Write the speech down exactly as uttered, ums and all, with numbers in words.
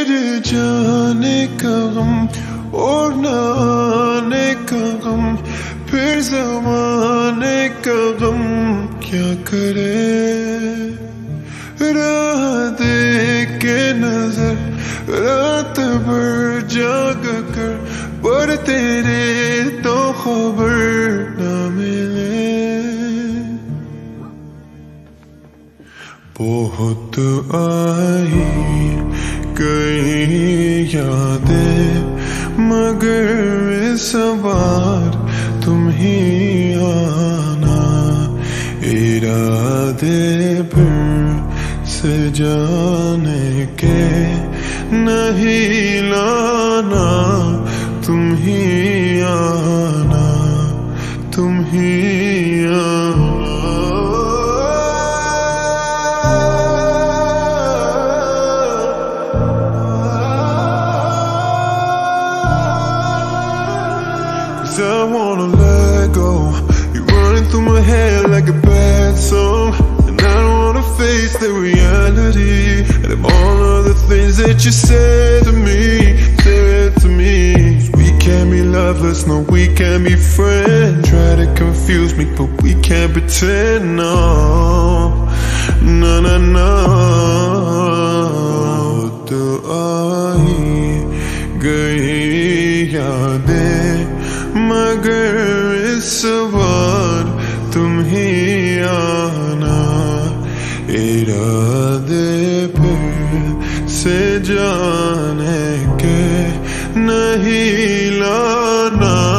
तेरे जाने का गम और न आने का गम, फिर ज़माने का गम क्या करे। राह देख के नजर रात भर जाग कर, पर तेरे तो खबर न मिले। बहुत आई कई यादें, मगर इस बार तुम ही आना। इरादे फिर से जाने के नहीं लाना, तुम ही आना, तुम ही आना। I wanna let go. You're running through my head like a bad song, and I don't wanna face the reality of all of the things that you said to me, said to me. We can't be lovers, no, we can't be friends. Try to confuse me, but we can't pretend, no, no, no, no. तो आई गई यादें, मगर इस बार तुम ही आना। इरादे फिर से जाने के नहीं लाना।